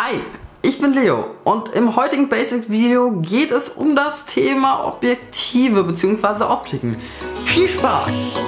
Hi, ich bin Leo und im heutigen Basic-Video geht es um das Thema Objektive bzw. Optiken. Viel Spaß!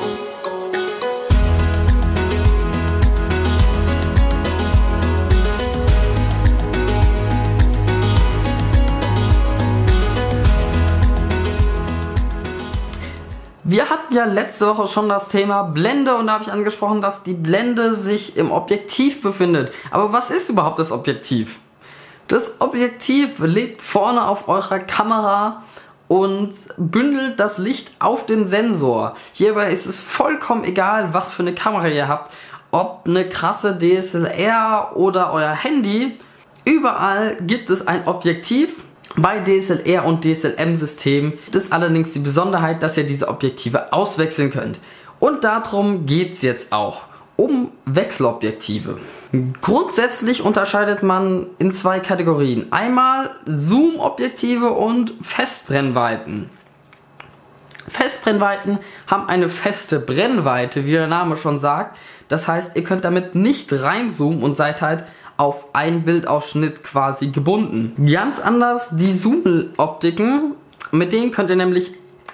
Wir hatten ja letzte Woche schon das Thema Blende und da habe ich angesprochen, dass die Blende sich im Objektiv befindet. Aber was ist überhaupt das Objektiv? Das Objektiv liegt vorne auf eurer Kamera und bündelt das Licht auf den Sensor. Hierbei ist es vollkommen egal, was für eine Kamera ihr habt, ob eine krasse DSLR oder euer Handy. Überall gibt es ein Objektiv. Bei DSLR und DSLM-Systemen gibt es allerdings die Besonderheit, dass ihr diese Objektive auswechseln könnt. Und darum geht es jetzt auch, um Wechselobjektive. Grundsätzlich unterscheidet man in zwei Kategorien. Einmal Zoom-Objektive und Festbrennweiten. Festbrennweiten haben eine feste Brennweite, wie der Name schon sagt. Das heißt, ihr könnt damit nicht reinzoomen und seid halt auf einen Bildausschnitt quasi gebunden. Ganz anders die Zoom-Optiken, mit denen könnt ihr nämlich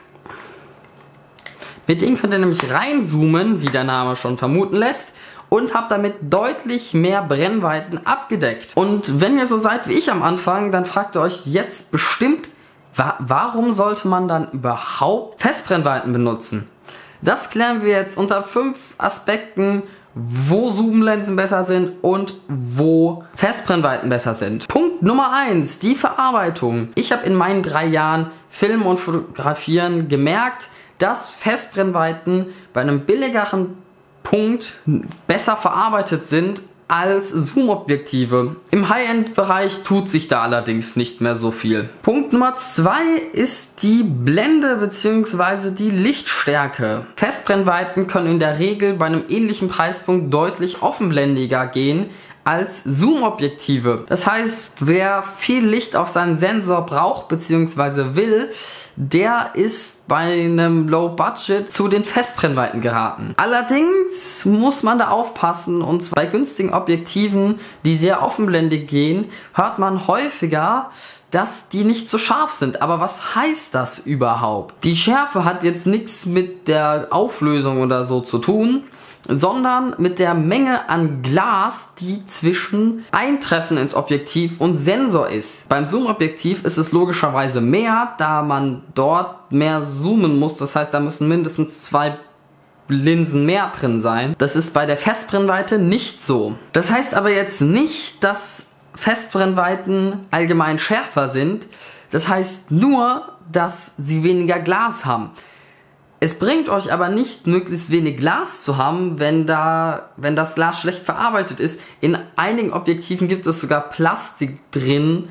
reinzoomen, wie der Name schon vermuten lässt, und habt damit deutlich mehr Brennweiten abgedeckt. Und wenn ihr so seid wie ich am Anfang, dann fragt ihr euch jetzt bestimmt, warum sollte man dann überhaupt Festbrennweiten benutzen? Das klären wir jetzt unter 5 Aspekten, wo Zoomlinsen besser sind und wo Festbrennweiten besser sind. Punkt Nummer 1, die Verarbeitung. Ich habe in meinen 3 Jahren Filmen und Fotografieren gemerkt, dass Festbrennweiten bei einem billigeren Punkt besser verarbeitet sind als Zoom-Objektive. Im High-End-Bereich tut sich da allerdings nicht mehr so viel. Punkt Nummer 2 ist die Blende bzw. die Lichtstärke. Festbrennweiten können in der Regel bei einem ähnlichen Preispunkt deutlich offenblendiger gehen als Zoom-Objektive. Das heißt, wer viel Licht auf seinen Sensor braucht bzw. will, der ist bei einem Low Budget zu den Festbrennweiten geraten. Allerdings muss man da aufpassen, und bei günstigen Objektiven, die sehr offenblendig gehen, hört man häufiger, dass die nicht so scharf sind. Aber was heißt das überhaupt? Die Schärfe hat jetzt nichts mit der Auflösung oder so zu tun, sondern mit der Menge an Glas, die zwischen Eintreffen ins Objektiv und Sensor ist. Beim Zoom-Objektiv ist es logischerweise mehr, da man dort mehr zoomen muss. Das heißt, da müssen mindestens 2 Linsen mehr drin sein. Das ist bei der Festbrennweite nicht so. Das heißt aber jetzt nicht, dass Festbrennweiten allgemein schärfer sind. Das heißt nur, dass sie weniger Glas haben. Es bringt euch aber nicht, möglichst wenig Glas zu haben, wenn das Glas schlecht verarbeitet ist. In einigen Objektiven gibt es sogar Plastik drin.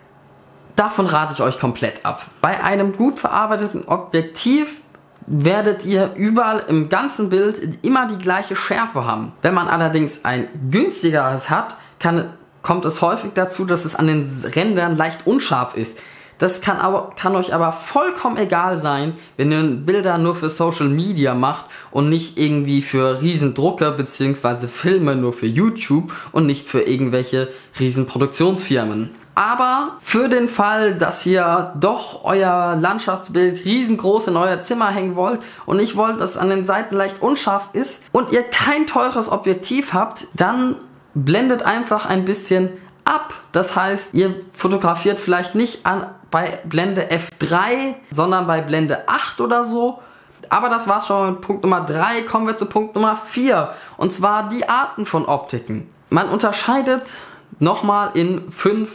Davon rate ich euch komplett ab. Bei einem gut verarbeiteten Objektiv werdet ihr überall im ganzen Bild immer die gleiche Schärfe haben. Wenn man allerdings ein günstigeres hat, kommt es häufig dazu, dass es an den Rändern leicht unscharf ist. Das kann euch aber vollkommen egal sein, wenn ihr Bilder nur für Social Media macht und nicht irgendwie für Riesendrucker bzw. Filme nur für YouTube und nicht für irgendwelche Riesenproduktionsfirmen. Aber für den Fall, dass ihr doch euer Landschaftsbild riesengroß in euer Zimmer hängen wollt und nicht wollt, dass es an den Seiten leicht unscharf ist und ihr kein teures Objektiv habt, dann blendet einfach ein bisschen ab. Das heißt, ihr fotografiert vielleicht nicht bei Blende F3, sondern bei Blende 8 oder so. Aber das war's schon mit Punkt Nummer 3. Kommen wir zu Punkt Nummer 4. Und zwar die Arten von Optiken. Man unterscheidet nochmal in 5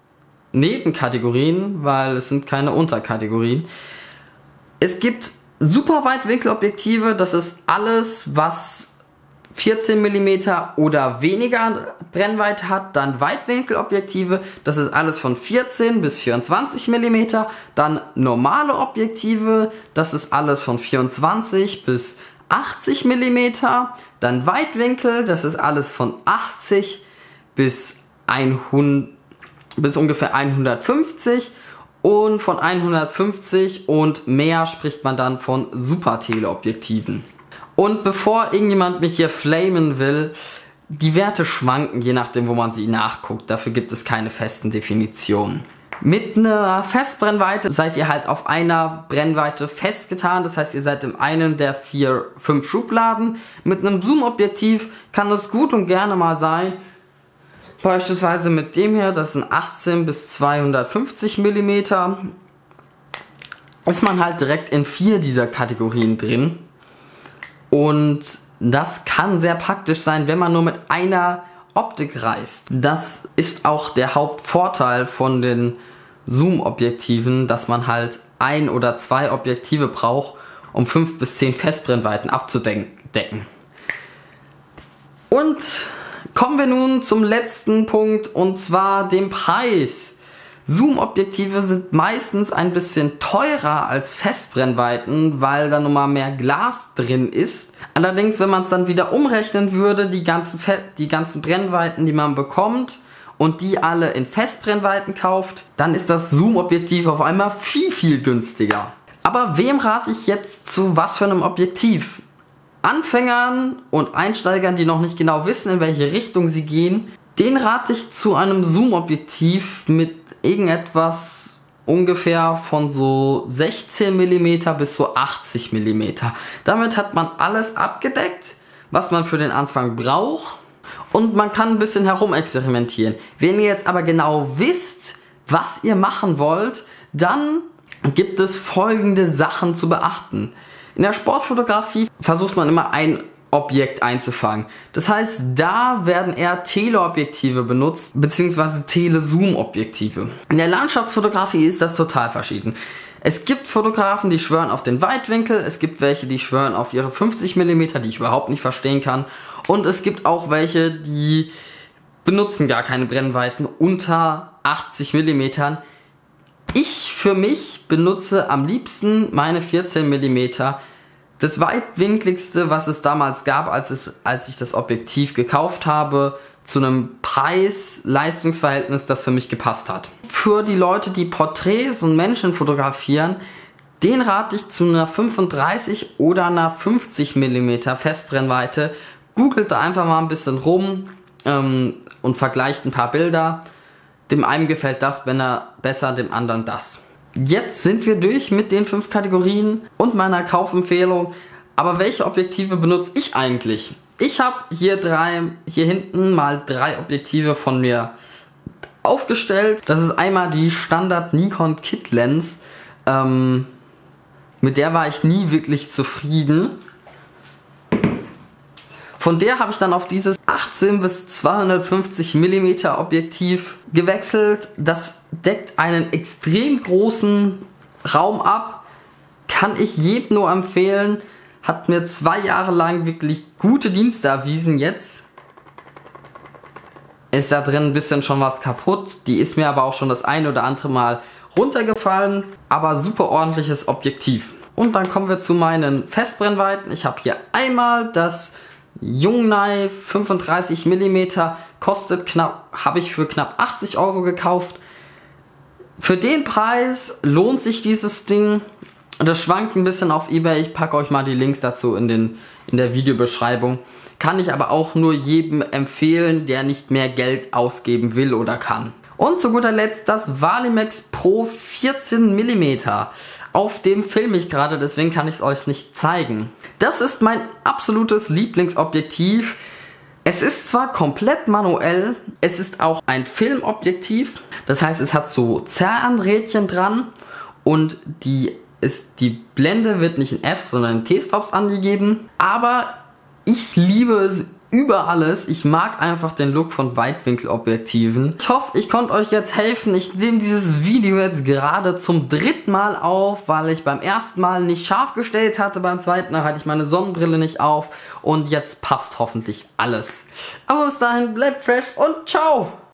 Nebenkategorien, weil es sind keine Unterkategorien. Es gibt Superweitwinkelobjektive. Das ist alles, was 14 mm oder weniger Brennweite hat. Dann Weitwinkelobjektive, das ist alles von 14 bis 24 mm. Dann normale Objektive, das ist alles von 24 bis 80 mm. Dann Weitwinkel, das ist alles von 80 bis ungefähr 150. Und von 150 und mehr spricht man dann von Super-Teleobjektiven. Und bevor irgendjemand mich hier flamen will, die Werte schwanken, je nachdem, wo man sie nachguckt. Dafür gibt es keine festen Definitionen. Mit einer Festbrennweite seid ihr halt auf einer Brennweite festgetan. Das heißt, ihr seid in einen der 4, 5 Schubladen. Mit einem Zoom-Objektiv kann es gut und gerne mal sein, beispielsweise mit dem hier, das sind 18 bis 250 mm, ist man halt direkt in 4 dieser Kategorien drin. Und das kann sehr praktisch sein, wenn man nur mit einer Optik reist. Das ist auch der Hauptvorteil von den Zoom-Objektiven, dass man halt 1 oder 2 Objektive braucht, um 5 bis 10 Festbrennweiten abzudecken. Und kommen wir nun zum letzten Punkt, und zwar dem Preis. Zoom-Objektive sind meistens ein bisschen teurer als Festbrennweiten, weil da nun mal mehr Glas drin ist. Allerdings, wenn man es dann wieder umrechnen würde, die ganzen Brennweiten, die man bekommt und die alle in Festbrennweiten kauft, dann ist das Zoom-Objektiv auf einmal viel, viel günstiger. Aber wem rate ich jetzt zu was für einem Objektiv? Anfängern und Einsteigern, die noch nicht genau wissen, in welche Richtung sie gehen, den rate ich zu einem Zoom-Objektiv mit irgendetwas ungefähr von so 16 mm bis so 80 mm. Damit hat man alles abgedeckt, was man für den Anfang braucht, und man kann ein bisschen herumexperimentieren. Wenn ihr jetzt aber genau wisst, was ihr machen wollt, dann gibt es folgende Sachen zu beachten. In der Sportfotografie versucht man immer ein Objekt einzufangen. Das heißt, da werden eher Teleobjektive benutzt, beziehungsweise Telezoom-Objektive. In der Landschaftsfotografie ist das total verschieden. Es gibt Fotografen, die schwören auf den Weitwinkel, es gibt welche, die schwören auf ihre 50 mm, die ich überhaupt nicht verstehen kann, und es gibt auch welche, die benutzen gar keine Brennweiten unter 80 mm. Ich für mich benutze am liebsten meine 14 mm. Das weitwinkligste, was es damals gab, als ich das Objektiv gekauft habe, zu einem Preis-Leistungsverhältnis, das für mich gepasst hat. Für die Leute, die Porträts und Menschen fotografieren, den rate ich zu einer 35 oder einer 50 mm Festbrennweite. Googelt da einfach mal ein bisschen rum und vergleicht ein paar Bilder. Dem einen gefällt das besser, dem anderen das. Jetzt sind wir durch mit den 5 Kategorien und meiner Kaufempfehlung. Aber welche Objektive benutze ich eigentlich? Ich habe hier hinten mal 3 Objektive von mir aufgestellt. Das ist einmal die Standard Nikon Kit Lens. Mit der war ich nie wirklich zufrieden. Von der habe ich dann auf dieses 18 bis 250 mm Objektiv gewechselt. Das deckt einen extrem großen Raum ab. Kann ich jedem nur empfehlen. Hat mir 2 Jahre lang wirklich gute Dienste erwiesen. Jetzt ist da drin ein bisschen schon was kaputt. Die ist mir aber auch schon das ein oder andere Mal runtergefallen. Aber super ordentliches Objektiv. Und dann kommen wir zu meinen Festbrennweiten. Ich habe hier einmal das Yongnuo 35 mm, habe ich für knapp 80 Euro gekauft. Für den Preis lohnt sich dieses Ding. Das schwankt ein bisschen auf eBay. Ich packe euch mal die Links dazu in der Videobeschreibung. Kann ich aber auch nur jedem empfehlen, der nicht mehr Geld ausgeben will oder kann. Und zu guter Letzt das Valimex Pro 14 mm. Auf dem filme ich gerade, deswegen kann ich es euch nicht zeigen. Das ist mein absolutes Lieblingsobjektiv. Es ist zwar komplett manuell, es ist auch ein Filmobjektiv. Das heißt, es hat so Zerranrädchen dran und die Blende wird nicht in F, sondern in T-Stops angegeben. Aber ich liebe es über alles. Ich mag einfach den Look von Weitwinkelobjektiven. Ich hoffe, ich konnte euch jetzt helfen. Ich nehme dieses Video jetzt gerade zum 3. Mal auf, weil ich beim ersten Mal nicht scharf gestellt hatte. Beim zweiten Mal hatte ich meine Sonnenbrille nicht auf. Und jetzt passt hoffentlich alles. Aber bis dahin, bleibt fresh und ciao!